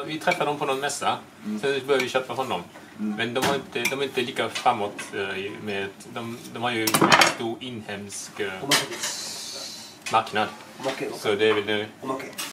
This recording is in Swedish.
vi träffade dem på någon mässa. Sen började vi köpa från dem. Men de är inte lika framåt med... De har ju en stor inhemsk marknad. Så det är väl...